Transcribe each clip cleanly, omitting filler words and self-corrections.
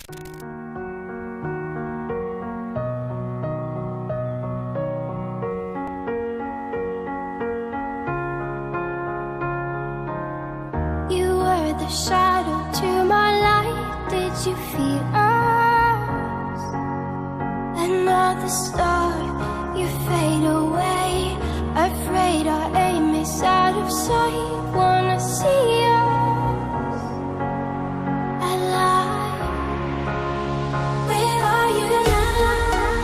The shadow to my light, did you feel us? Another star, you fade away. Afraid our aim is out of sight. Wanna see us alive. Where are you now?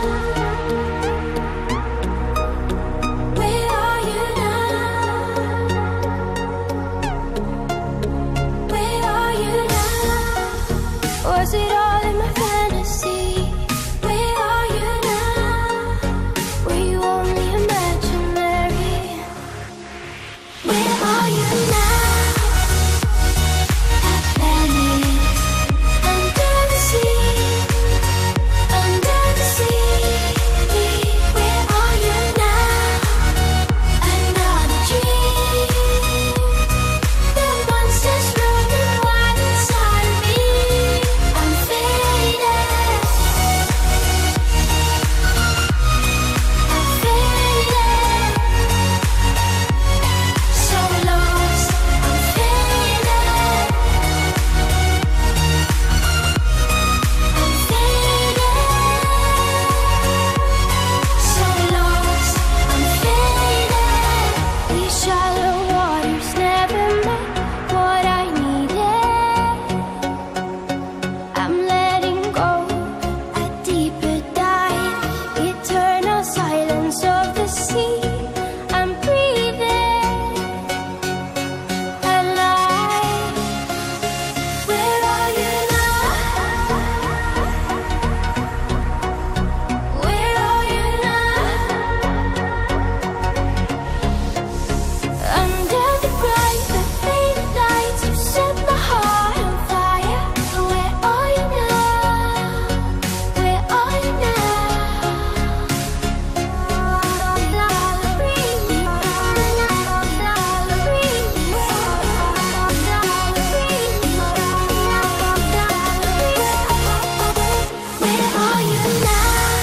Where are you now? Was it all in my fantasy? Where are you now? Were you only imaginary? Where are you now? At Venice, under the sea, under the sea. Where are you now? Another dream. The monsters running wild inside of me. I'm faded. So lost. I'm faded. I'm faded. So lost. I'm faded. These shallow waters never met what I needed. I'm letting go, a deeper dive, eternal silence of the sea. I'm breathing alive. Where are you now? Where are you now? Under the bright, the faded lights, you set my heart on fire. Where are you now? Where are you Where are you now?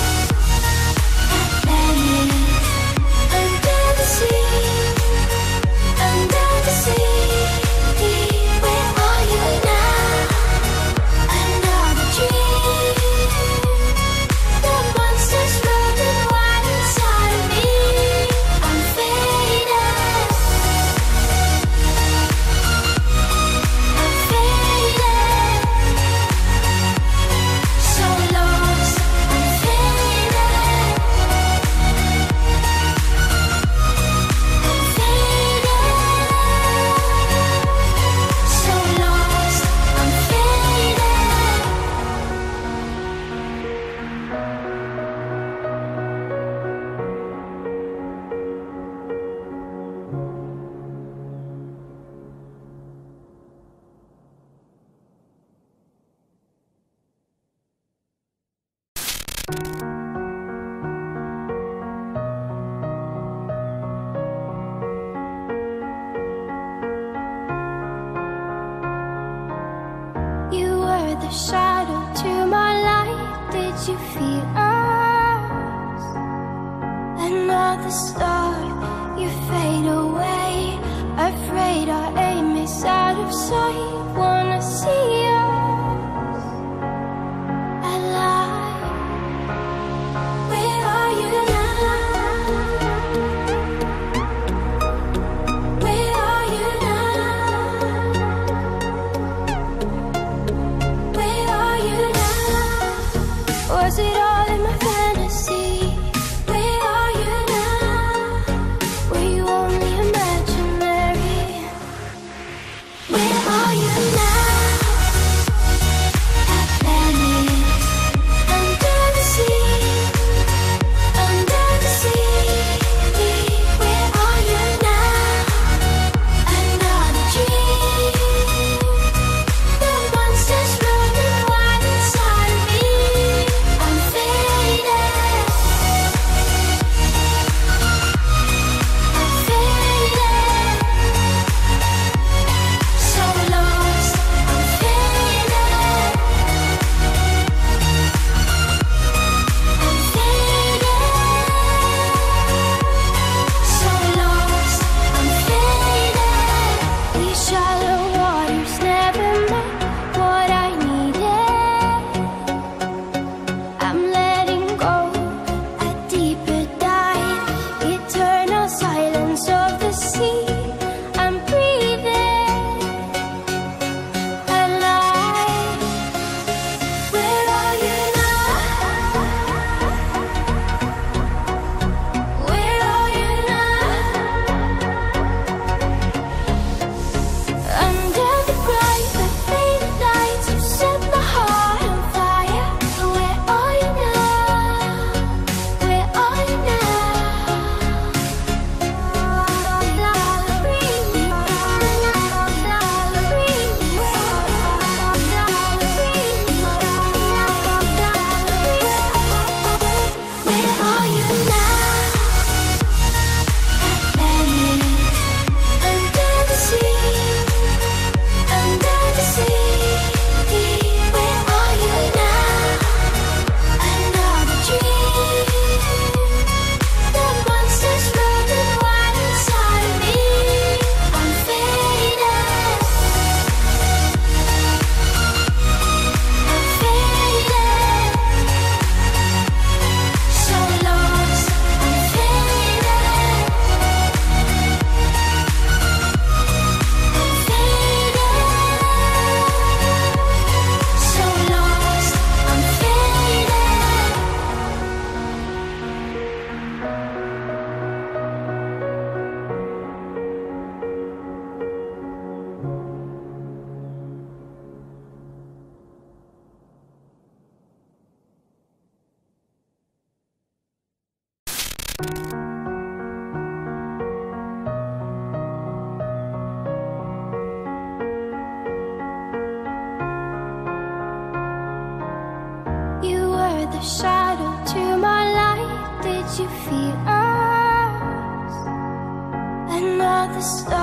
At Venice, under the sea, under the sea. Where are you now? Another dream. The monsters running wild inside of me. I'm faded. I'm faded. So lost. I'm faded. I'm faded. So lost. I'm You were the shadow to my light, did you feel us? Another star, you fade away. Afraid our aim is out of sight. Wanna see us alive. Where are you now? Where are you now? Where are you now? Was it all in my fantasy? Where are you now? Another shadow to my light. Did you feel us? Another star.